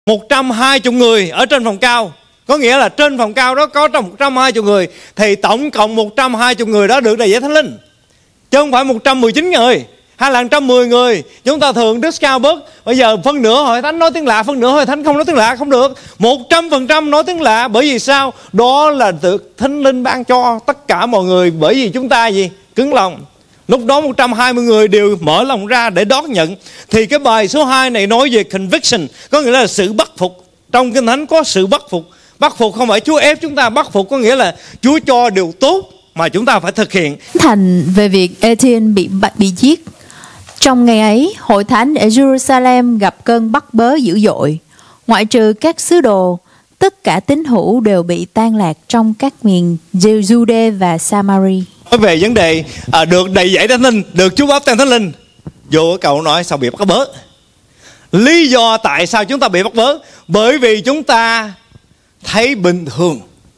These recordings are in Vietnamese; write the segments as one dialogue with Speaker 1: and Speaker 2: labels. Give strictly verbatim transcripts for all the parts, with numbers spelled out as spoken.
Speaker 1: một trăm hai mươi người ở trên phòng cao. Có nghĩa là trên phòng cao đó có một trăm hai mươi người, thì tổng cộng một trăm hai mươi người đó được đầy dạy Thánh Linh, chứ không phải một trăm mười chín người hay là một trăm mười người. Chúng ta thường discount bớt. Bây giờ phân nửa hội thánh nói tiếng lạ, phân nửa hội thánh không nói tiếng lạ, không được. Một trăm phần trăm nói tiếng lạ. Bởi vì sao? Đó là được Thánh Linh ban cho tất cả mọi người. Bởi vì chúng ta gì? Cứng lòng. Lúc đó một trăm hai mươi người đều mở lòng ra để đón nhận. Thì cái bài số hai này nói về conviction, có nghĩa là sự bắt phục. Trong Kinh Thánh có sự bắt phục. Bắt phục không phải Chúa ép chúng ta, bắt phục có nghĩa là Chúa cho điều tốt mà chúng ta phải thực hiện.
Speaker 2: Thành về việc Etienne bị bị giết. Trong ngày ấy, hội thánh ở Jerusalem gặp cơn bắt bớ dữ dội. Ngoại trừ các sứ đồ, tất cả tín hữu đều bị tan lạc trong các miền Jude và Samari.
Speaker 1: Nói về vấn đề à, được đầy dạy Thánh Linh, được Chúa báp tên Thánh Linh, vô cậu nói sao bị bắt bớ. Lý do tại sao chúng ta bị bắt bớ? Bởi vì chúng ta thấy bình thường.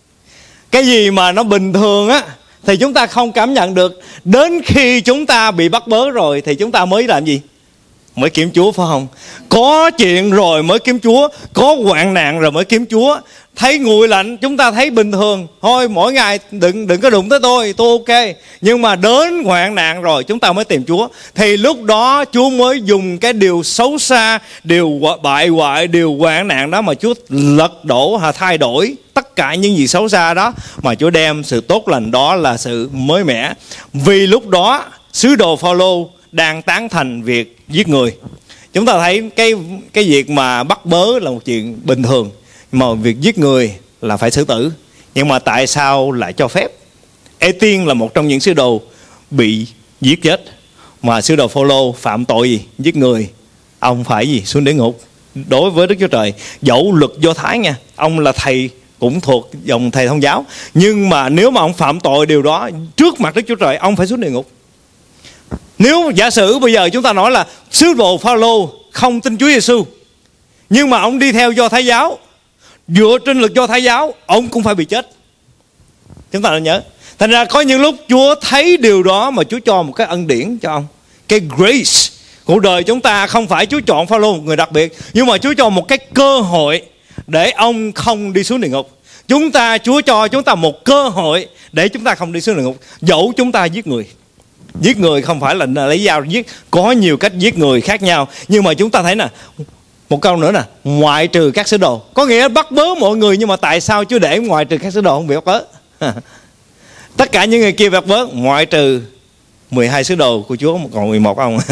Speaker 1: Cái gì mà nó bình thường á thì chúng ta không cảm nhận được. Đến khi chúng ta bị bắt bớ rồi thì chúng ta mới làm gì? Mới kiếm Chúa, phải không? Có chuyện rồi mới kiếm Chúa, có hoạn nạn rồi mới kiếm Chúa. Thấy nguội lạnh chúng ta thấy bình thường, thôi mỗi ngày đừng đừng có đụng tới tôi, tôi ok. Nhưng mà đến hoạn nạn rồi chúng ta mới tìm Chúa. Thì lúc đó Chúa mới dùng cái điều xấu xa, điều bại hoại, điều hoạn nạn đó mà Chúa lật đổ, thay đổi tất cả những gì xấu xa đó, mà Chúa đem sự tốt lành đó là sự mới mẻ. Vì lúc đó sứ đồ Phao-lô đang tán thành việc giết người. Chúng ta thấy cái cái việc mà bắt bớ là một chuyện bình thường, mà việc giết người là phải xử tử. Nhưng mà tại sao lại cho phép? Ê-tiên là một trong những sứ đồ bị giết chết, mà sứ đồ Phao-lô phạm tội gì? Giết người. Ông phải gì? Xuống địa ngục. Đối với Đức Chúa Trời, dẫu luật Do Thái nha, ông là thầy cũng thuộc dòng thầy Thông giáo, nhưng mà nếu mà ông phạm tội điều đó trước mặt Đức Chúa Trời, ông phải xuống địa ngục. Nếu giả sử bây giờ chúng ta nói là sứ đồ Phao-lô không tin Chúa Giêsu, nhưng mà ông đi theo Do Thái giáo, dựa trên luật Do Thái giáo, ông cũng phải bị chết. Chúng ta nên nhớ. Thành ra có những lúc Chúa thấy điều đó mà Chúa cho một cái ân điển cho ông, cái grace. Cuộc đời chúng ta không phải Chúa chọn Phao-lô một người đặc biệt, nhưng mà Chúa cho một cái cơ hội để ông không đi xuống địa ngục. Chúng ta, Chúa cho chúng ta một cơ hội để chúng ta không đi xuống địa ngục, dẫu chúng ta giết người. Giết người không phải là lấy dao giết, có nhiều cách giết người khác nhau. Nhưng mà chúng ta thấy nè, một câu nữa nè, ngoại trừ các sứ đồ, có nghĩa bắt bớ mọi người. Nhưng mà tại sao Chúa để ngoại trừ các sứ đồ không bị bắt bớ? Tất cả những người kia bắt bớ, ngoại trừ mười hai sứ đồ của Chúa, còn mười một ông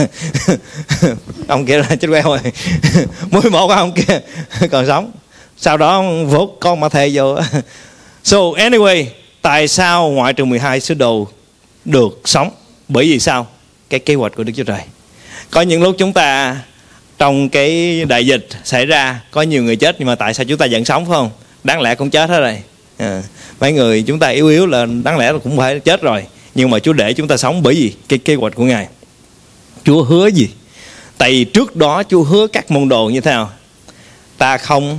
Speaker 1: ông kia là chết queo rồi. mười một ông kia còn sống. Sau đó vốt con Ma Thê vô. So anyway, tại sao ngoại trừ mười hai sứ đồ được sống? Bởi vì sao? Cái kế hoạch của Đức Chúa Trời. Có những lúc chúng ta trong cái đại dịch xảy ra, có nhiều người chết, nhưng mà tại sao chúng ta vẫn sống, phải không? Đáng lẽ cũng chết hết rồi. À, mấy người chúng ta yếu yếu là đáng lẽ là cũng phải chết rồi, nhưng mà Chúa để chúng ta sống bởi vì cái kế hoạch của Ngài. Chúa hứa gì? Tại vì trước đó Chúa hứa các môn đồ như thế nào? Ta không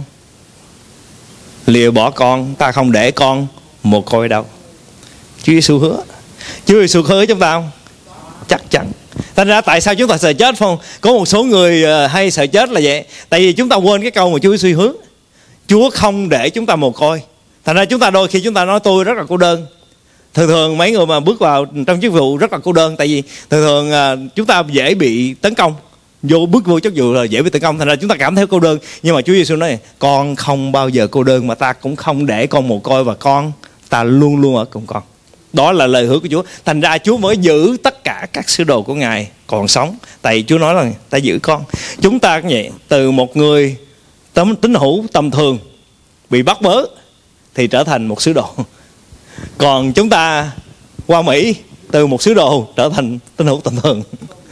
Speaker 1: lìa bỏ con, ta không để con mồ côi đâu. Chúa Giêsu hứa. Chúa Giêsu hứa chúng ta không? Chắc chắn. Thành ra tại sao chúng ta sợ chết, phải không? Có một số người hay sợ chết là vậy. Tại vì chúng ta quên cái câu mà Chúa Giêsu hứa. Chúa không để chúng ta mồ côi. Thành ra chúng ta đôi khi chúng ta nói tôi rất là cô đơn. Thường thường mấy người mà bước vào trong chức vụ rất là cô đơn. Tại vì thường thường chúng ta dễ bị tấn công. Vô bước vô chức vụ là dễ bị tấn công. Thành ra chúng ta cảm thấy cô đơn. Nhưng mà Chúa Giêsu nói con không bao giờ cô đơn, mà ta cũng không để con mồ côi, và con ta luôn luôn ở cùng con. Đó là lời hứa của Chúa. Thành ra Chúa mới giữ tất cả các sứ đồ của Ngài còn sống. Tại Chúa nói là ta giữ con. Chúng ta cũng vậy. Từ một người tấm tín hữu tầm thường bị bắt bớ thì trở thành một sứ đồ. Còn chúng ta qua Mỹ, từ một sứ đồ trở thành tín hữu tầm thường.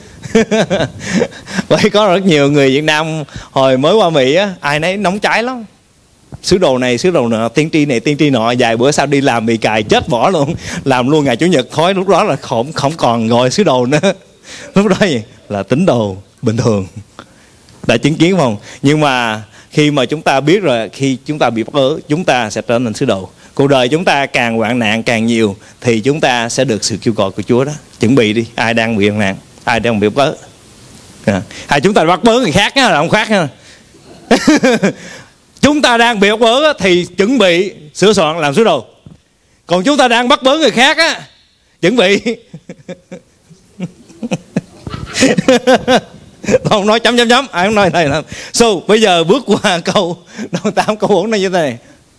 Speaker 1: Vậy có rất nhiều người Việt Nam hồi mới qua Mỹ á, ai nấy nóng cháy lắm. Sứ đồ này, sứ đồ nọ, tiên tri này, tiên tri nọ. Vài bữa sau đi làm bị cài chết bỏ luôn. Làm luôn ngày Chủ nhật thôi. Lúc đó là không, không còn gọi sứ đồ nữa. Lúc đó gì? Là tín đồ bình thường. Đã chứng kiến không? Nhưng mà khi mà chúng ta biết rồi, khi chúng ta bị bắt bớ, chúng ta sẽ trở thành sứ đồ. Cuộc đời chúng ta càng hoạn nạn càng nhiều thì chúng ta sẽ được sự kêu gọi của Chúa đó. Chuẩn bị đi. Ai đang bị hoạn nạn? Ai đang bị bắt bớ? À, hay chúng ta bắt bớ người khác á, là không khác ha. Chúng ta đang bị bắt bớ thì chuẩn bị sửa soạn làm sứ đồ. Còn chúng ta đang bắt bớ người khác á, chuẩn bị không nói chấm chấm chấm, ai không nói này là. So bây giờ bước qua câu câu tám câu bốn này như thế này.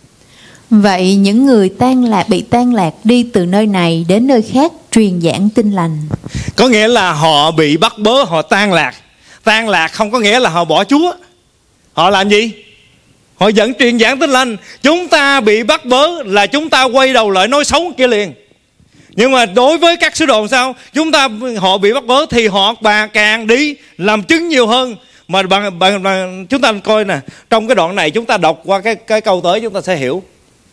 Speaker 2: Vậy những người tan lạc bị tan lạc đi từ nơi này đến nơi khác truyền giảng tin lành.
Speaker 1: Có nghĩa là họ bị bắt bớ, họ tan lạc. Tan lạc không có nghĩa là họ bỏ Chúa. Họ làm gì? Họ vẫn truyền giảng tin lành. Chúng ta bị bắt bớ là chúng ta quay đầu lại nói xấu kia liền. Nhưng mà đối với các sứ đồ sao? Chúng ta họ bị bắt bớ thì họ bà càng đi làm chứng nhiều hơn. Mà bằng, bằng, bằng, chúng ta coi nè, trong cái đoạn này chúng ta đọc qua cái cái câu tới chúng ta sẽ hiểu.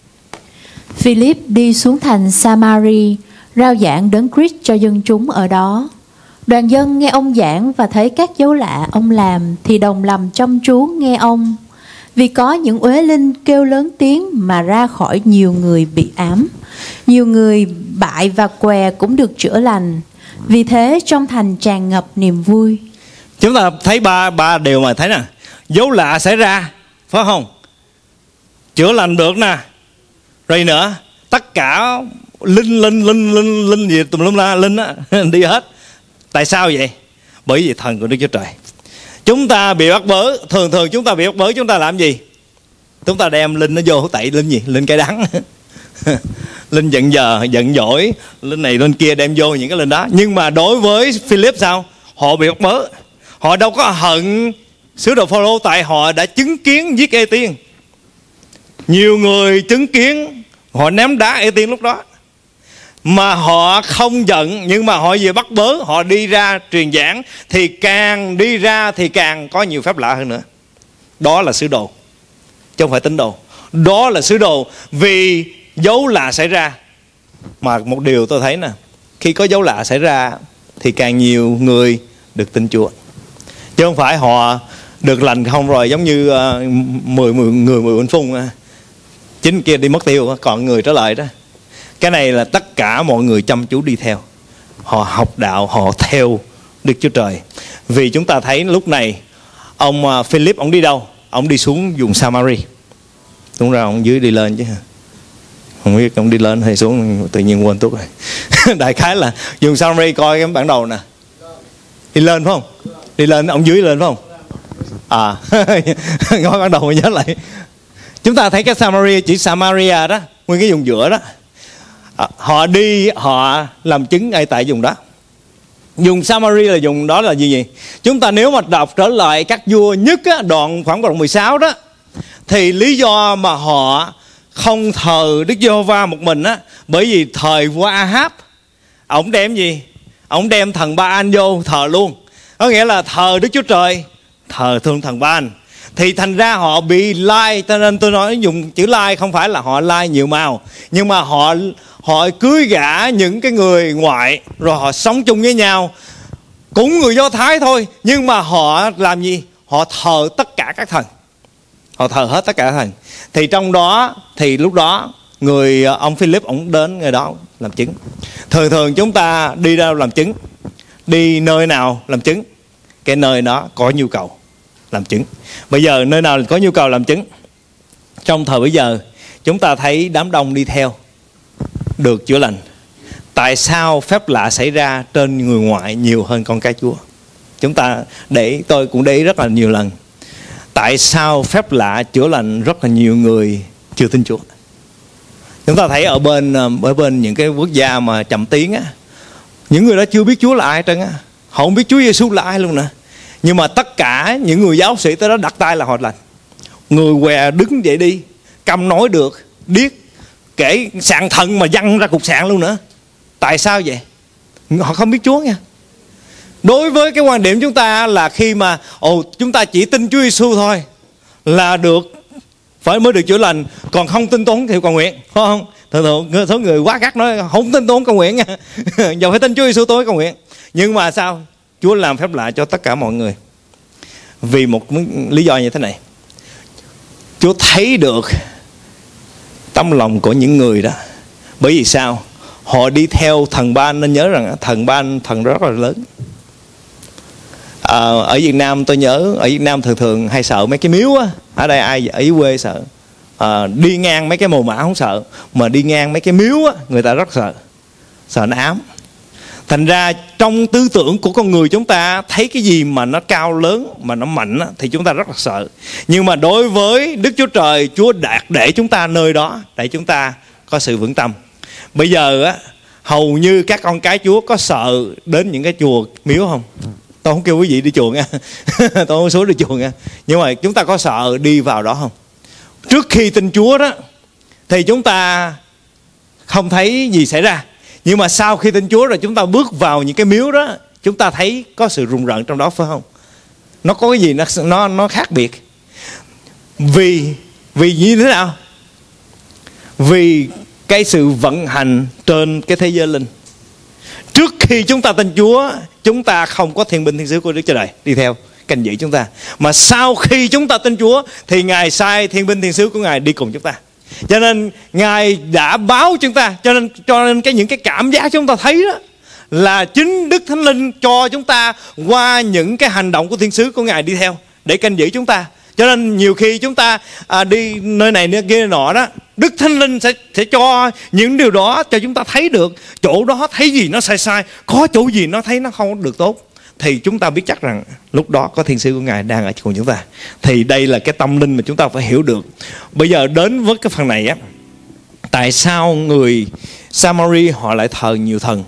Speaker 2: Philip đi xuống thành Samari, rao giảng đấng Christ cho dân chúng ở đó. Đoàn dân nghe ông giảng và thấy các dấu lạ ông làm thì đồng lòng chăm chú nghe ông. Vì có những uế linh kêu lớn tiếng mà ra khỏi nhiều người bị ám. Nhiều người bại và què cũng được chữa lành. Vì thế trong thành tràn ngập niềm vui.
Speaker 1: Chúng ta thấy ba ba điều mà thấy nè. Dấu lạ xảy ra, phải không? Chữa lành được nè. Rồi nữa, tất cả linh linh linh linh linh gì tùm lum la linh á đi hết. Tại sao vậy? Bởi vì thần của Đức Chúa Trời. Chúng ta bị bắt bớ, thường thường chúng ta bị bắt bớ chúng ta làm gì? Chúng ta đem linh nó vô tẩy linh gì? Linh cay đắng. Linh giận giờ, giận dỗi, linh này linh kia đem vô những cái linh đó. Nhưng mà đối với Philip sao? Họ bị bắt bớ. Họ đâu có hận sứ đồ Phao-lô tại họ đã chứng kiến giết Ê-tiên. Nhiều người chứng kiến họ ném đá Ê-tiên lúc đó. Mà họ không giận, nhưng mà họ về bắt bớ, họ đi ra truyền giảng, thì càng đi ra thì càng có nhiều phép lạ hơn nữa. Đó là sứ đồ, chứ không phải tín đồ. Đó là sứ đồ vì dấu lạ xảy ra. Mà một điều tôi thấy nè, khi có dấu lạ xảy ra thì càng nhiều người được tin Chúa. Chứ không phải họ được lành không rồi giống như uh, mười, mười người mười bệnh phun, uh, chính kia đi mất tiêu, còn người trở lại đó. Cái này là tất cả mọi người chăm chú đi theo. Họ học đạo, họ theo Đức Chúa Trời. Vì chúng ta thấy lúc này ông Philip, ông đi đâu? Ông đi xuống vùng Samari. Đúng ra ông dưới đi lên chứ. Không biết ông đi lên hay xuống, tự nhiên quên tuốt rồi. Đại khái là vùng Samari, coi cái bản đồ nè. Đi lên phải không? Đi lên, ông dưới lên phải không? À, ngồi bản đồ mới nhớ lại. Chúng ta thấy cái Samaria, chỉ Samaria đó, nguyên cái vùng giữa đó. À, họ đi, họ làm chứng ngay tại vùng đó. Vùng Samaria là vùng đó là gì vậy? Chúng ta nếu mà đọc trở lại các vua nhất á, đoạn khoảng đoạn mười sáu đó, thì lý do mà họ không thờ Đức Giê-hô-va một mình á, bởi vì thời vua A-háp, ổng đem gì? Ổng đem thần Ba-an vô thờ luôn. Có nghĩa là thờ Đức Chúa Trời, thờ thương thần Ba-an. Thì thành ra họ bị lai, cho nên tôi nói dùng chữ lai không phải là họ lai nhiều màu, nhưng mà họ họ cưới gả những cái người ngoại rồi họ sống chung với nhau, cũng người Do Thái thôi, nhưng mà họ làm gì? Họ thờ tất cả các thần, họ thờ hết tất cả các thần. Thì trong đó thì lúc đó người ông Philip ổng đến người đó làm chứng. Thường thường chúng ta đi đâu làm chứng? Đi nơi nào làm chứng? Cái nơi đó có nhu cầu làm chứng. Bây giờ nơi nào có nhu cầu làm chứng? Trong thời bây giờ chúng ta thấy đám đông đi theo được chữa lành. Tại sao phép lạ xảy ra trên người ngoại nhiều hơn con cái Chúa? Chúng ta để tôi cũng để ý rất là nhiều lần. Tại sao phép lạ chữa lành rất là nhiều người chưa tin Chúa? Chúng ta thấy ở bên ở bên những cái quốc gia mà chậm tiến á, những người đó chưa biết Chúa là ai trơn á, họ không biết Chúa Giêsu là ai luôn nè. Nhưng mà tất cả những người giáo sĩ tới đó đặt tay là họ lành. Người què đứng dậy đi, câm nói được, điếc, kể sạn thận mà văng ra cục sạn luôn nữa. Tại sao vậy? Họ không biết Chúa nha. Đối với cái quan điểm chúng ta là khi mà ồ chúng ta chỉ tin Chúa Giêsu thôi là được, phải mới được chữa lành, còn không tin tốn thì cầu nguyện, phải không? Thường thường số người quá gắt nói không tin tốn cầu nguyện nha. Giờ phải tin Chúa Giêsu tôi cầu nguyện. Nhưng mà sao? Chúa làm phép lạ cho tất cả mọi người vì một lý do như thế này. Chúa thấy được tấm lòng của những người đó. Bởi vì sao? Họ đi theo thần Ba-an, nên nhớ rằng thần Ba-an thần rất là lớn. À, ở Việt Nam tôi nhớ ở Việt Nam thường thường hay sợ mấy cái miếu á. Ở đây ai ở dưới quê sợ? À, đi ngang mấy cái mồ mả không sợ, mà đi ngang mấy cái miếu á người ta rất sợ, sợ nó ám. Thành ra trong tư tưởng của con người chúng ta thấy cái gì mà nó cao lớn, mà nó mạnh á, thì chúng ta rất là sợ. Nhưng mà đối với Đức Chúa Trời, Chúa đạt để chúng ta nơi đó để chúng ta có sự vững tâm. Bây giờ á, hầu như các con cái Chúa có sợ đến những cái chùa miếu không? Tôi không kêu quý vị đi chùa nha tôi không xuống đi chùa nha. Nhưng mà chúng ta có sợ đi vào đó không? Trước khi tin Chúa đó thì chúng ta không thấy gì xảy ra. Nhưng mà sau khi tin Chúa rồi chúng ta bước vào những cái miếu đó, chúng ta thấy có sự rùng rợn trong đó, phải không? Nó có cái gì nó nó, nó khác biệt. Vì vì như thế nào? Vì cái sự vận hành trên cái thế giới linh. Trước khi chúng ta tin Chúa, chúng ta không có thiên binh thiên sứ của Đức Chúa Trời đi theo canh giữ chúng ta. Mà sau khi chúng ta tin Chúa thì Ngài sai thiên binh thiên sứ của Ngài đi cùng chúng ta. Cho nên Ngài đã báo chúng ta. Cho nên cho nên cái những cái cảm giác chúng ta thấy đó là chính Đức Thánh Linh cho chúng ta qua những cái hành động của thiên sứ của Ngài đi theo để canh giữ chúng ta. Cho nên nhiều khi chúng ta à, đi nơi này nơi kia nọ đó, Đức Thánh Linh sẽ, sẽ cho những điều đó cho chúng ta thấy được. Chỗ đó thấy gì nó sai sai, có chỗ gì nó thấy nó không được tốt, thì chúng ta biết chắc rằng lúc đó có thiên sứ của Ngài đang ở cùng chúng ta. Thì đây là cái tâm linh mà chúng ta phải hiểu được. Bây giờ đến với cái phần này á, tại sao người Samari họ lại thờ nhiều thần?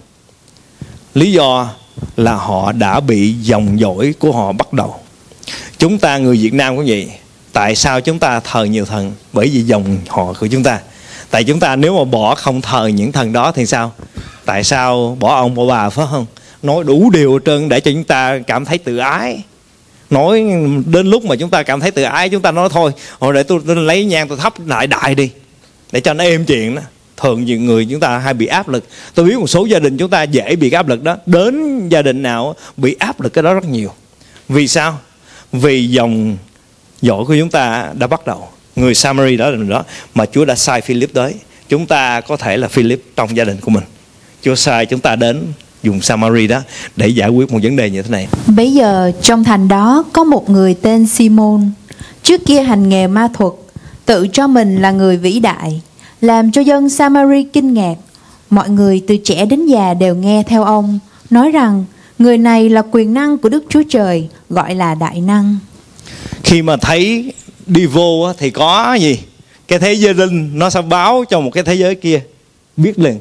Speaker 1: Lý do là họ đã bị dòng dõi của họ bắt đầu. Chúng ta người Việt Nam cũng vậy. Tại sao chúng ta thờ nhiều thần? Bởi vì dòng họ của chúng ta. Tại chúng ta nếu mà bỏ không thờ những thần đó thì sao? Tại sao bỏ ông bỏ bà, phải không? Nói đủ điều hết trơn để cho chúng ta cảm thấy tự ái. Nói đến lúc mà chúng ta cảm thấy tự ái, chúng ta nói thôi, hồi để tôi, tôi lấy nhang tôi thắp lại đại đi để cho nó êm chuyện đó. Thường nhiều người chúng ta hay bị áp lực. Tôi biết một số gia đình chúng ta dễ bị áp lực đó. Đến gia đình nào bị áp lực cái đó rất nhiều. Vì sao? Vì dòng dõi của chúng ta đã bắt đầu. Người Samari đó là đó mà Chúa đã sai Philip tới. Chúng ta có thể là Philip trong gia đình của mình. Chúa sai chúng ta đến dùng Samari đó để giải quyết một vấn đề như thế này.
Speaker 2: Bây giờ trong thành đó có một người tên Simon, trước kia hành nghề ma thuật, tự cho mình là người vĩ đại, làm cho dân Samari kinh ngạc. Mọi người từ trẻ đến già đều nghe theo ông, nói rằng người này là quyền năng của Đức Chúa Trời, gọi là đại năng.
Speaker 1: Khi mà thấy đi vô thì có gì? Cái thế giới linh nó sẽ báo cho một cái thế giới kia biết liền.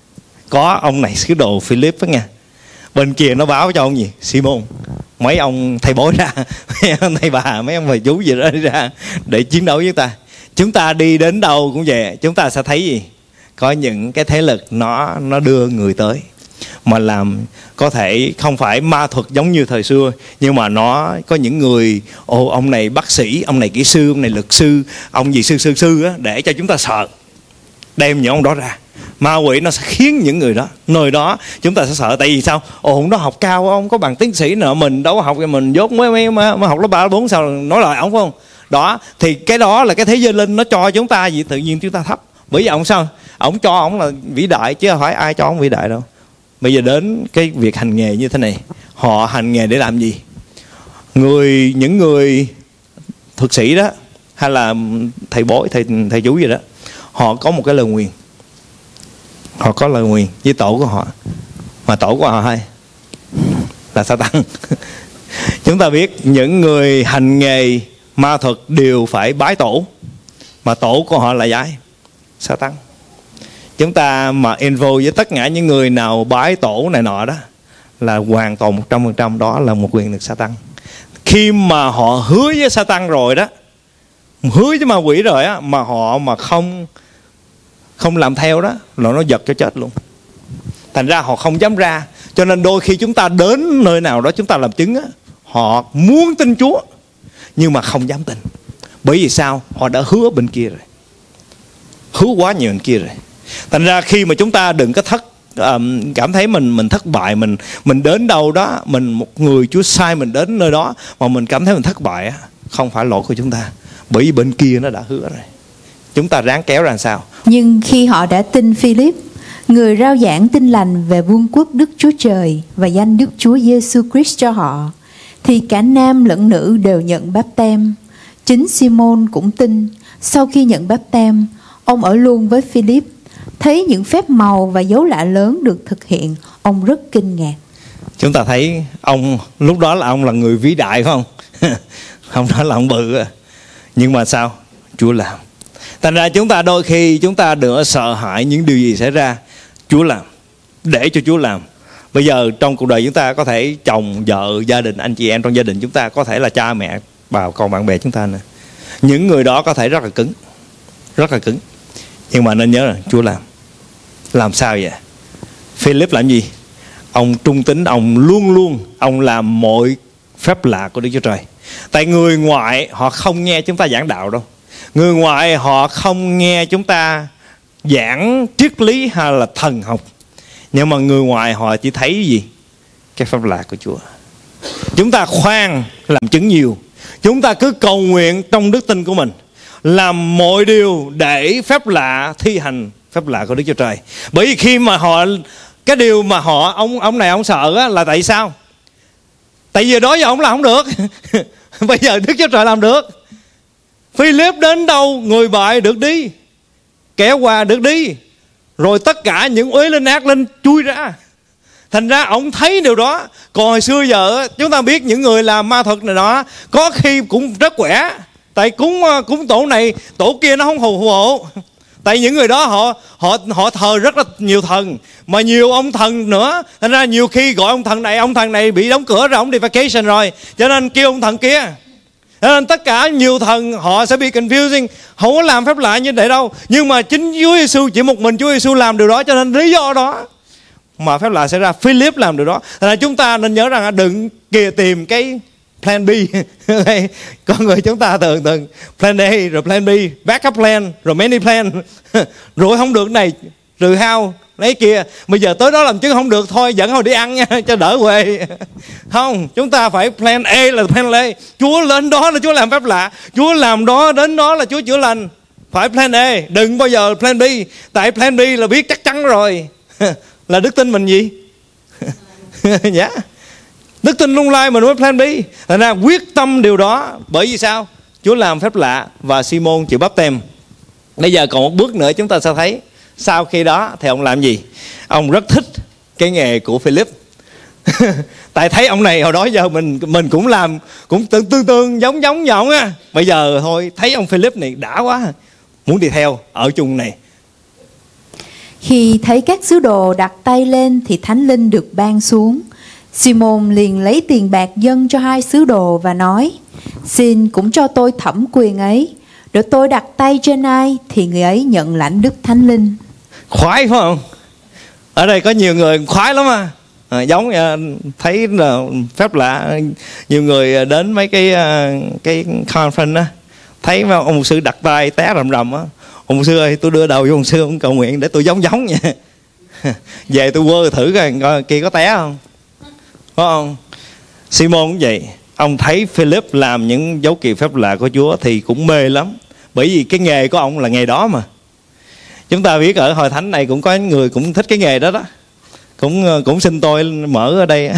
Speaker 1: Có ông này sứ đồ Philip đó nha. Bên kia nó báo cho ông gì? Simon. Mấy ông thầy bói ra, mấy ông thầy bà, mấy ông thầy chú gì đó đi ra để chiến đấu với ta. Chúng ta đi đến đâu cũng vậy, chúng ta sẽ thấy gì? Có những cái thế lực nó nó đưa người tới mà làm có thể không phải ma thuật giống như thời xưa, nhưng mà nó có những người, ồ ông này bác sĩ, ông này kỹ sư, ông này luật sư, ông gì sư sư sư á, để cho chúng ta sợ. Đem những ông đó ra. Ma quỷ nó sẽ khiến những người đó, nơi đó chúng ta sẽ sợ. Tại vì sao? Ồ ông đó học cao, ông có bằng tiến sĩ nữa, mình đâu có học, mình dốt mấy mấy mới học lớp ba lớp bốn sao nói lại ông, phải không? Đó, thì cái đó là cái thế giới linh nó cho chúng ta gì, tự nhiên chúng ta thấp. Bởi vì ông sao? Ông cho ông là vĩ đại chứ không phải ai cho ông vĩ đại đâu. Bây giờ đến cái việc hành nghề như thế này, họ hành nghề để làm gì? Người những người thuật sĩ đó hay là thầy bói, thầy thầy chú gì đó, họ có một cái lời nguyền. Họ có lời nguyền với tổ của họ. Mà tổ của họ hay là Sa-tan. Chúng ta biết những người hành nghề ma thuật đều phải bái tổ, mà tổ của họ là ai? Sa-tan. Chúng ta mà info với tất cả những người nào bái tổ này nọ đó là hoàn toàn một trăm phần trăm đó là một quyền lực Sa-tan. Khi mà họ hứa với Sa-tan rồi đó, hứa với ma quỷ rồi á, mà họ mà không không làm theo đó là nó giật cho chết luôn. Thành ra họ không dám ra. Cho nên đôi khi chúng ta đến nơi nào đó chúng ta làm chứng á, họ muốn tin Chúa nhưng mà không dám tin. Bởi vì sao? Họ đã hứa bên kia rồi, hứa quá nhiều bên kia rồi. Thành ra khi mà chúng ta đừng có thất um, cảm thấy mình mình thất bại, mình mình đến đâu đó, mình một người Chúa sai mình đến nơi đó mà mình cảm thấy mình thất bại á, không phải lỗi của chúng ta, bởi vì bên kia nó đã hứa rồi. Chúng ta ráng kéo ra làm sao.
Speaker 2: Nhưng khi họ đã tin Philip, người rao giảng tin lành về vương quốc Đức Chúa Trời và danh Đức Chúa Giêsu Christ cho họ, thì cả nam lẫn nữ đều nhận báp têm. Chính Simon cũng tin. Sau khi nhận báp têm, ông ở luôn với Philip. Thấy những phép màu và dấu lạ lớn được thực hiện, ông rất kinh ngạc.
Speaker 1: Chúng ta thấy ông lúc đó là ông là người vĩ đại phải không? Ông đó là ông bự. Nhưng mà sao? Chúa làm. Thành ra chúng ta đôi khi chúng ta đừng sợ hãi những điều gì xảy ra. Chúa làm. Để cho Chúa làm. Bây giờ trong cuộc đời chúng ta có thể chồng, vợ, gia đình, anh chị em trong gia đình chúng ta, có thể là cha mẹ, bà con bạn bè chúng ta nữa. Những người đó có thể rất là cứng. Rất là cứng. Nhưng mà nên nhớ là Chúa làm. Làm sao vậy? Philip làm gì? Ông trung tín, ông luôn luôn ông làm mọi phép lạ của Đức Chúa Trời. Tại người ngoại họ không nghe chúng ta giảng đạo đâu. Người ngoại họ không nghe chúng ta giảng triết lý hay là thần học. Nhưng mà người ngoại họ chỉ thấy gì? Cái phép lạ của Chúa. Chúng ta khoan làm chứng nhiều. Chúng ta cứ cầu nguyện trong đức tin của mình, làm mọi điều để phép lạ thi hành phép lạ của Đức Chúa Trời. Bởi vì khi mà họ, cái điều mà họ ông ông này ông sợ á, là tại sao? Tại vì đó giờ ông làm không được. Bây giờ Đức Chúa Trời làm được. Philip đến đâu người bại được đi, kẻ qua được đi, rồi tất cả những uế linh ác linh chui ra. Thành ra ông thấy điều đó. Còn hồi xưa giờ chúng ta biết những người làm ma thuật này đó có khi cũng rất khỏe. Tại cúng cúng tổ này tổ kia nó không hù hộ. Tại những người đó họ họ họ thờ rất là nhiều thần, mà nhiều ông thần nữa. Thành ra nhiều khi gọi ông thần này, ông thần này bị đóng cửa rồi, ông đi vacation rồi, cho nên kêu ông thần kia. Cho nên tất cả nhiều thần họ sẽ bị confusing, không có làm phép lạ như vậy đâu. Nhưng mà chính Chúa Giêsu, chỉ một mình Chúa Giêsu làm điều đó, cho nên lý do đó mà phép lạ xảy ra. Philip làm điều đó. Thành ra chúng ta nên nhớ rằng đừng kìa tìm cái plan B. Con người chúng ta thường thường plan A rồi plan B, backup plan rồi many plan. Rồi không được này rồi how lấy kia, bây giờ tới đó làm chứ không được thôi dẫn hồi đi ăn nha cho đỡ quê. Không, chúng ta phải plan A là plan A. Chúa lên đó là Chúa làm phép lạ, Chúa làm đó đến đó là Chúa chữa lành. Phải plan A, đừng bao giờ plan B. Tại plan B là biết chắc chắn rồi. Là đức tin mình gì? Dạ, đức tin lung lai mình mới plan B. Thành ra quyết tâm điều đó. Bởi vì sao? Chúa làm phép lạ và Simon chịu báp têm. Bây giờ còn một bước nữa chúng ta sẽ thấy. Sau khi đó thì ông làm gì? Ông rất thích cái nghề của Philip. Tại thấy ông này hồi đó giờ mình mình cũng làm cũng tương tương tương giống giống như ông á. Bây giờ thôi thấy ông Philip này đã quá, muốn đi theo ở chung này.
Speaker 2: Khi thấy các sứ đồ đặt tay lên thì Thánh Linh được ban xuống. Simon liền lấy tiền bạc dâng cho hai sứ đồ và nói: xin cũng cho tôi thẩm quyền ấy, để tôi đặt tay trên ai thì người ấy nhận lãnh Đức Thánh Linh. Khoái
Speaker 1: phải không? Ở đây có nhiều người khoái lắm à, à giống thấy là phép lạ. Nhiều người đến mấy cái cái conference á, thấy mà ông mục sư đặt tay té rầm rầm á, ông mục sư ơi tôi đưa đầu vô ông sư ông cầu nguyện để tôi giống giống nha. Về tôi quơ thử coi kia có té không, phải không? Simon cũng vậy. Ông thấy Philip làm những dấu kỳ phép lạ của Chúa thì cũng mê lắm. Bởi vì cái nghề của ông là nghề đó mà. Chúng ta biết ở hội thánh này cũng có người cũng thích cái nghề đó đó. Cũng cũng xin tôi mở ở đây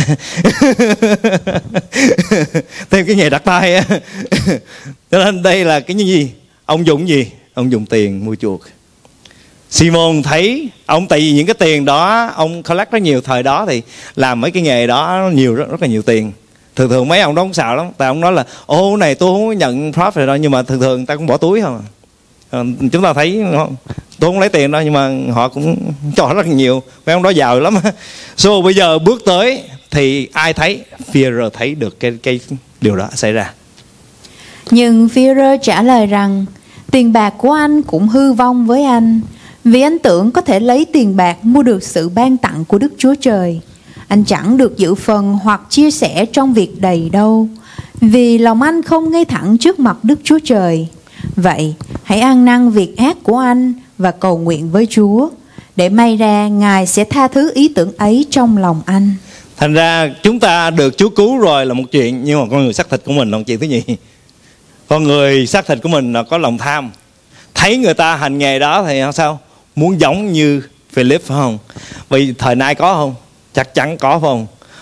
Speaker 1: thêm cái nghề đặt tay. Cho nên đây là cái gì? Ông dùng gì? Ông dùng tiền mua chuộc. Simon thấy ông, tại vì những cái tiền đó ông collect rất nhiều, thời đó thì làm mấy cái nghề đó nhiều rất, rất là nhiều tiền. Thường thường mấy ông đó không xạo lắm, tại ông nói là ô này tôi không nhận profit đâu, nhưng mà thường thường ta cũng bỏ túi không à. Chúng ta thấy tôi không lấy tiền đâu, nhưng mà họ cũng cho rất là nhiều. Mấy ông đó giàu lắm. So bây giờ bước tới thì ai thấy? Führer thấy được cái, cái điều đó xảy ra.
Speaker 2: Nhưng Führer trả lời rằng tiền bạc của anh cũng hư vong với anh, vì anh tưởng có thể lấy tiền bạc mua được sự ban tặng của Đức Chúa Trời. Anh chẳng được dự phần hoặc chia sẻ trong việc đầy đâu, vì lòng anh không ngay thẳng trước mặt Đức Chúa Trời. Vậy hãy ăn năn việc ác của anh và cầu nguyện với Chúa, để may ra Ngài sẽ tha thứ ý tưởng ấy trong lòng anh.
Speaker 1: Thành ra chúng ta được Chúa cứu rồi là một chuyện, nhưng mà con người xác thịt của mình là một chuyện thứ nhì. Con người xác thịt của mình là có lòng tham. Thấy người ta hành nghề đó thì sao? Muốn giống như Philip phải không? Vì thời nay có không? Chắc chắn có phải không?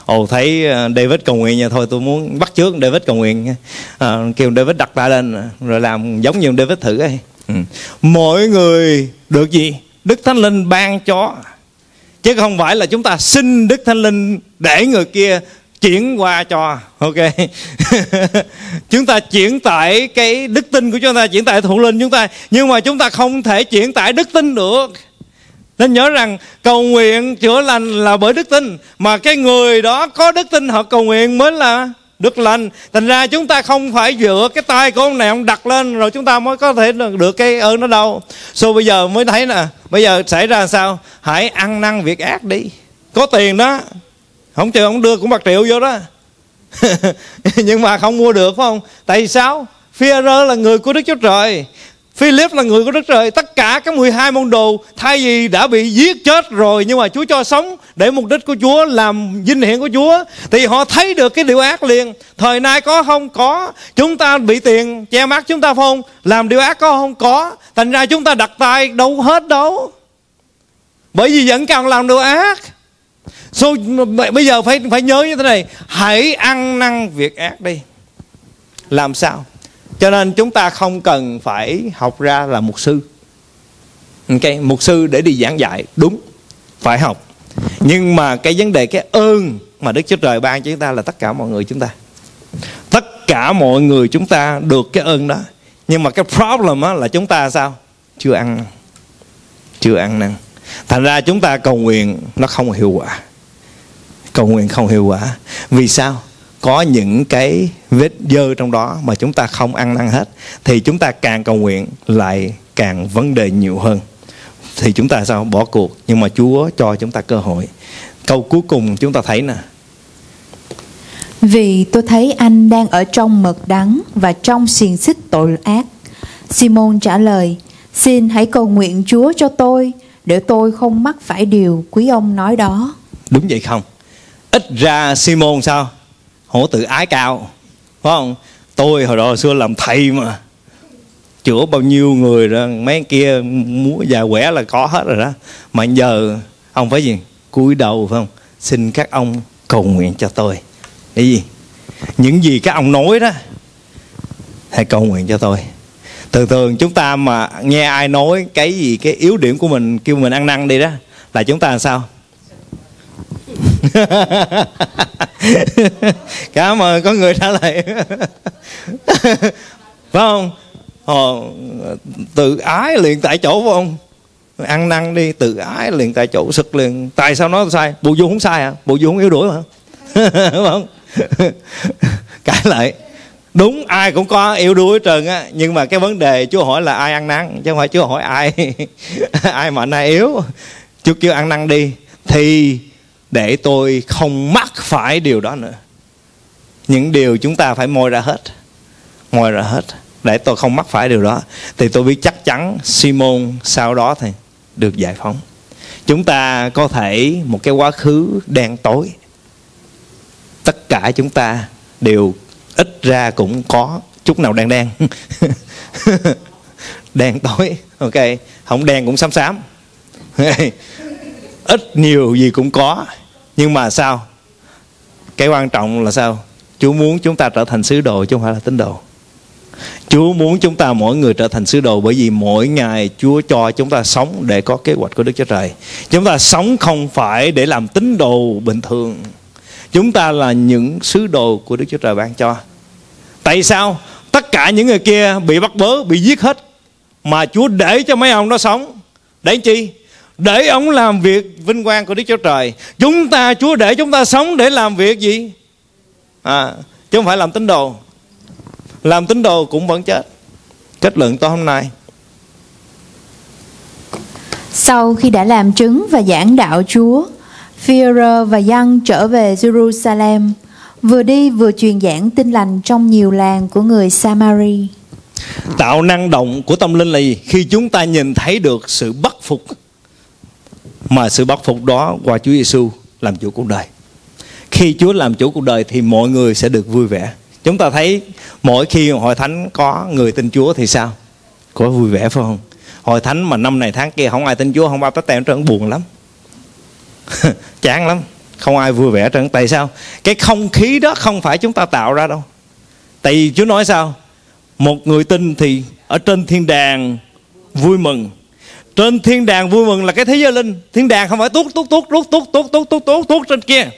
Speaker 1: Ồ, thấy David cầu nguyện nha, thôi tôi muốn bắt chước David cầu nguyện, à, kêu David đặt tay lên rồi làm giống như David thử ấy. Ừ. Mỗi người được gì? Đức Thánh Linh ban cho, chứ không phải là chúng ta xin Đức Thánh Linh để người kia chuyển qua cho. Ok. Chúng ta chuyển tải cái đức tin của chúng ta, chuyển tải thuộc linh chúng ta, nhưng mà chúng ta không thể chuyển tải đức tin được. Nên nhớ rằng cầu nguyện chữa lành là bởi đức tin, mà cái người đó có đức tin họ cầu nguyện mới là được lành. Thành ra chúng ta không phải dựa cái tay của ông này ông đặt lên rồi chúng ta mới có thể được cái ơn đó đâu. So bây giờ mới thấy nè, bây giờ xảy ra sao? Hãy ăn năn việc ác đi. Có tiền đó, không chừng ông đưa cũng bạc triệu vô đó. Nhưng mà không mua được, phải không? Tại sao? Phi-e-rơ là người của Đức Chúa Trời, Philip là người của Đức Trời. Tất cả các mười hai môn đồ thay vì đã bị giết chết rồi, nhưng mà Chúa cho sống để mục đích của Chúa, làm vinh hiển của Chúa, thì họ thấy được cái điều ác liền. Thời nay có không? Có. Chúng ta bị tiền che mắt chúng ta, phải không? Làm điều ác có không? Có. Thành ra chúng ta đặt tay đâu hết đâu, bởi vì vẫn còn làm điều ác. So, bây giờ phải phải nhớ như thế này, hãy ăn năn việc ác đi. Làm sao? Cho nên chúng ta không cần phải học ra là mục sư. Ok, mục sư để đi giảng dạy, đúng, phải học. Nhưng mà cái vấn đề, cái ơn mà Đức Chúa Trời ban cho chúng ta là tất cả mọi người chúng ta. Tất cả mọi người chúng ta được cái ơn đó. Nhưng mà cái problem là chúng ta sao? Chưa ăn năn. Chưa ăn năn. Thành ra chúng ta cầu nguyện nó không hiệu quả. Cầu nguyện không hiệu quả. Vì sao? Có những cái vết dơ trong đó mà chúng ta không ăn năn hết, thì chúng ta càng cầu nguyện lại càng vấn đề nhiều hơn. Thì chúng ta sao? Bỏ cuộc. Nhưng mà Chúa cho chúng ta cơ hội. Câu cuối cùng chúng ta thấy nè:
Speaker 2: vì tôi thấy anh đang ở trong mật đắng và trong xiềng xích tội ác. Simon trả lời: xin hãy cầu nguyện Chúa cho tôi, để tôi không mắc phải điều quý ông nói đó. Đúng
Speaker 1: vậy không? Ít ra Simon sao? Hổ tự ái cao, phải không? Tôi hồi đó hồi xưa làm thầy mà, chữa bao nhiêu người rồi, mấy kia múa già quẻ là có hết rồi đó. Mà giờ ông phải gì? Cúi đầu, phải không? Xin các ông cầu nguyện cho tôi. Cái gì? Những gì các ông nói đó, hãy cầu nguyện cho tôi. Thường thường chúng ta mà nghe ai nói cái gì, cái yếu điểm của mình, kêu mình ăn năn đi đó, là chúng ta làm sao? Cảm ơn, có người trả lời. Phải không? Ờ, tự ái liền tại chỗ, phải không? Ăn năn đi, tự ái liền tại chỗ, sực liền. Tại sao nó sai? Bộ vô không sai hả? Bộ vô không yếu đuổi hả? Đúng không? Cãi lại. Đúng, ai cũng có yếu đuối hết trơn á. Nhưng mà cái vấn đề Chúa hỏi là ai ăn năn, chứ không phải Chúa hỏi ai ai mạnh ai yếu. Chúa kêu ăn năn đi, thì để tôi không mắc phải điều đó nữa. Những điều chúng ta phải moi ra hết, moi ra hết, để tôi không mắc phải điều đó. Thì tôi biết chắc chắn Simon sau đó thì được giải phóng. Chúng ta có thể một cái quá khứ đen tối, tất cả chúng ta đều ít ra cũng có chút nào đen đen. Đen tối, ok, không đen cũng xám xám. Ít nhiều gì cũng có. Nhưng mà sao? Cái quan trọng là sao? Chúa muốn chúng ta trở thành sứ đồ, chứ không phải là tín đồ. Chúa muốn chúng ta mỗi người trở thành sứ đồ, bởi vì mỗi ngày Chúa cho chúng ta sống để có kế hoạch của Đức Chúa Trời. Chúng ta sống không phải để làm tín đồ bình thường. Chúng ta là những sứ đồ của Đức Chúa Trời ban cho. Tại sao? Tất cả những người kia bị bắt bớ, bị giết hết, mà Chúa để cho mấy ông đó sống. Để chi? Để ông làm việc vinh quang của Đức Chúa Trời. Chúng ta, Chúa để chúng ta sống để làm việc gì? À, chứ không phải làm tín đồ. Làm tín đồ cũng vẫn chết. Kết luận tối hôm nay:
Speaker 2: sau khi đã làm chứng và giảng đạo Chúa, Phi-e-rơ và Giăng trở về Jerusalem, vừa đi vừa truyền giảng tin lành trong nhiều làng của người Samari.
Speaker 1: Tạo năng động của tâm linh là gì? Khi chúng ta nhìn thấy được sự bắt phục, mà sự bắt phục đó qua Chúa Giêsu làm chủ cuộc đời. Khi Chúa làm chủ cuộc đời thì mọi người sẽ được vui vẻ. Chúng ta thấy mỗi khi hội thánh có người tin Chúa thì sao? Có vui vẻ, phải không? Hội thánh mà năm này tháng kia không ai tin Chúa, không bao tất tèo trơn, buồn lắm. Chán lắm. Không ai vui vẻ trơn. Tại sao? Cái không khí đó không phải chúng ta tạo ra đâu. Tại vì Chúa nói sao? Một người tin thì ở trên thiên đàng vui mừng. Trên thiên đàng vui mừng là cái thế giới linh. Thiên đàng không phải tuốt tuốt tuốt tuốt tuốt tuốt tuốt tuốt tuốt tuốt trên kia.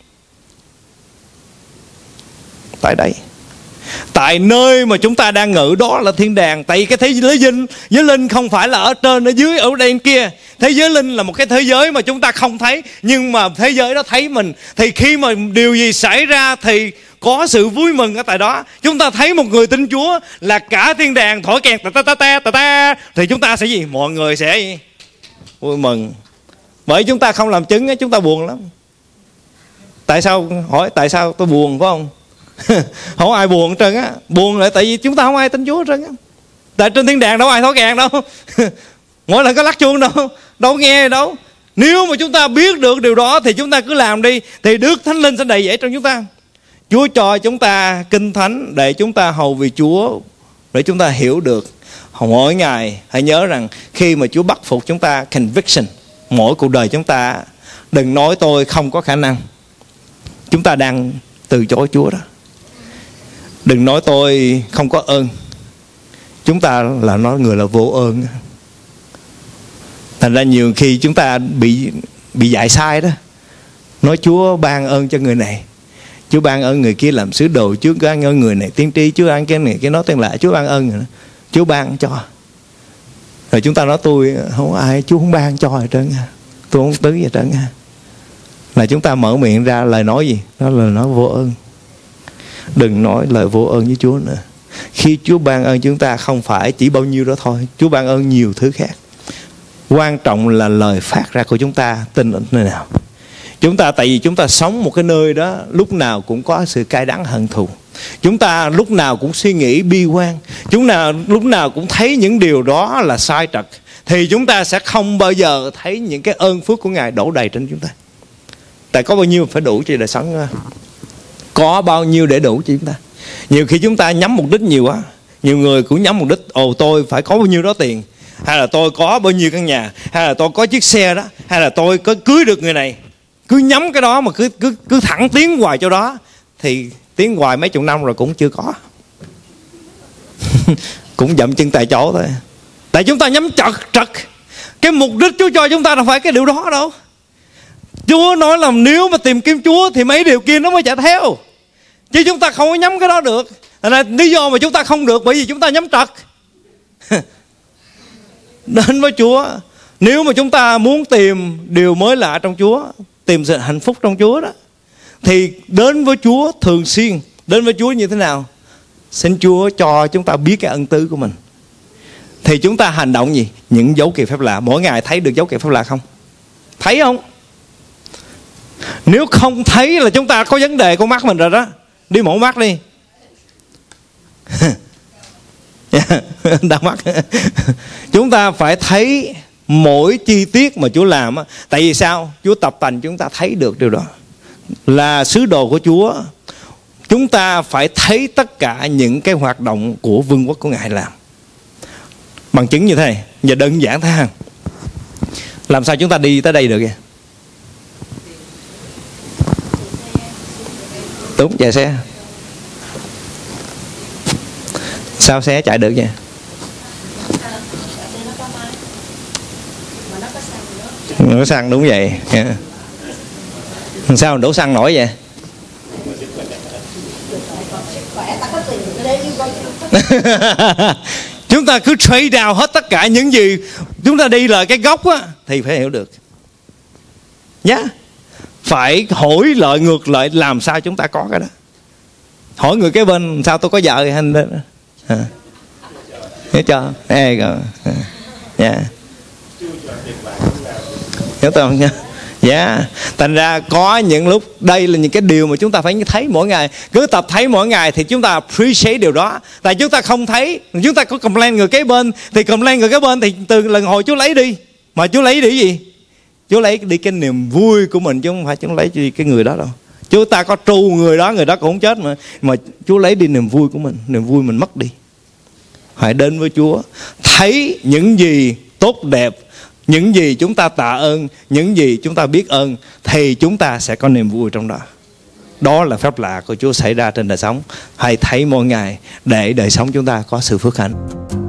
Speaker 1: Tại đây, tại nơi mà chúng ta đang ngự đó là thiên đàng. Tại vì cái thế giới linh, giới linh không phải là ở trên, ở dưới, ở đây kia. Thế giới linh là một cái thế giới mà chúng ta không thấy, nhưng mà thế giới đó thấy mình. Thì khi mà điều gì xảy ra thì có sự vui mừng ở tại đó. Chúng ta thấy một người tin Chúa là cả thiên đàng thổi kèn ta ta ta ta ta ta, thì chúng ta sẽ gì? Mọi người sẽ gì? Vui mừng. Bởi chúng ta không làm chứng, chúng ta buồn lắm. Tại sao? Hỏi tại sao tôi buồn, phải không? Không ai buồn hết trơn á. Buồn là tại vì chúng ta không ai tin Chúa hết trơn á. Tại trên thiên đàng đâu ai thổi kèn đâu. Mỗi lần có lắc chuông đâu, đâu nghe đâu. Nếu mà chúng ta biết được điều đó thì chúng ta cứ làm đi, thì Đức Thánh Linh sẽ đầy dẫy trong chúng ta. Chúa cho chúng ta kinh thánh để chúng ta hầu vì Chúa, để chúng ta hiểu được. Mỗi ngày hãy nhớ rằng khi mà Chúa bắt phục chúng ta, conviction, mỗi cuộc đời chúng ta, đừng nói tôi không có khả năng. Chúng ta đang từ chối Chúa đó. Đừng nói tôi không có ơn. Chúng ta là nói người là vô ơn. Thành ra nhiều khi chúng ta bị bị dạy sai đó. Nói Chúa ban ơn cho người này, Chúa ban ơn người kia làm sứ đồ, Chúa ban ơn người này tiên tri, Chúa ban cái này cái nói tên lại, Chúa ban ơn, Chúa ban cho. Rồi chúng ta nói tôi không ai, Chúa không ban cho hết trơn, tôi không tứ gì trơn. Là chúng ta mở miệng ra lời nói gì? Đó là nói vô ơn. Đừng nói lời vô ơn với Chúa nữa. Khi Chúa ban ơn chúng ta không phải chỉ bao nhiêu đó thôi, Chúa ban ơn nhiều thứ khác. Quan trọng là lời phát ra của chúng ta tin ở nơi nào. Chúng ta, tại vì chúng ta sống một cái nơi đó lúc nào cũng có sự cay đắng hận thù. Chúng ta lúc nào cũng suy nghĩ bi quan. Chúng ta lúc nào cũng thấy những điều đó là sai trật. Thì chúng ta sẽ không bao giờ thấy những cái ơn phước của Ngài đổ đầy trên chúng ta. Tại có bao nhiêu phải đủ cho đời sống. Có bao nhiêu để đủ cho chúng ta. Nhiều khi chúng ta nhắm mục đích nhiều quá. Nhiều người cũng nhắm mục đích, ồ tôi phải có bao nhiêu đó tiền, hay là tôi có bao nhiêu căn nhà, hay là tôi có chiếc xe đó, hay là tôi có cưới được người này. Cứ nhắm cái đó mà cứ cứ cứ thẳng tiến hoài cho đó, thì tiến hoài mấy chục năm rồi cũng chưa có. Cũng dậm chân tại chỗ thôi. Tại chúng ta nhắm chật trật. Cái mục đích Chúa cho chúng ta đâu phải cái điều đó đâu. Chúa nói là nếu mà tìm kiếm Chúa thì mấy điều kia nó mới chạy theo. Chứ chúng ta không có nhắm cái đó được. Thành ra lý do mà chúng ta không được bởi vì chúng ta nhắm trật. Đến với Chúa. Nếu mà chúng ta muốn tìm điều mới lạ trong Chúa, tìm sự hạnh phúc trong Chúa đó, thì đến với Chúa thường xuyên. Đến với Chúa như thế nào? Xin Chúa cho chúng ta biết cái ân tứ của mình. Thì chúng ta hành động gì? Những dấu kỳ phép lạ. Mỗi ngày thấy được dấu kỳ phép lạ không? Thấy không? Nếu không thấy là chúng ta có vấn đề con mắt mình rồi đó. Đi mổ mắt đi. Đau mắt. Chúng ta phải thấy mỗi chi tiết mà Chúa làm. Tại vì sao? Chúa tập tành chúng ta thấy được điều đó. Là sứ đồ của Chúa, chúng ta phải thấy tất cả những cái hoạt động của vương quốc của Ngài làm. Bằng chứng như thế này. Giờ đơn giản thế ha. Làm sao chúng ta đi tới đây được vậy? Đúng, chạy xe. Sao xe chạy được vậy? Đổ xăng, đúng vậy. Sao đổ xăng nổi vậy? Chúng ta cứ trade down hết tất cả những gì chúng ta đi là cái gốc á, thì phải hiểu được nhá. Yeah. Phải hỏi lại ngược lại làm sao chúng ta có cái đó. Hỏi người kế bên sao tôi có vợ hay anh à. Nhớ cho ê rồi dạ nhớ tôi không nha. Dạ. Thành ra có những lúc đây là những cái điều mà chúng ta phải thấy mỗi ngày. Cứ tập thấy mỗi ngày thì chúng ta appreciate điều đó. Tại chúng ta không thấy, chúng ta có complain người kế bên, thì complain người kế bên thì từ lần hồi Chúa lấy đi. Mà Chúa lấy đi gì? Chúa lấy đi cái niềm vui của mình, chứ không phải Chúa lấy đi cái người đó đâu. Chúng ta có tru người đó, người đó cũng không chết mà. Mà Chúa lấy đi niềm vui của mình, niềm vui mình mất đi. Hãy đến với Chúa, thấy những gì tốt đẹp, những gì chúng ta tạ ơn, những gì chúng ta biết ơn, thì chúng ta sẽ có niềm vui trong đó. Đó là phép lạ của Chúa xảy ra trên đời sống. Hãy thấy mỗi ngày để đời sống chúng ta có sự phước hạnh.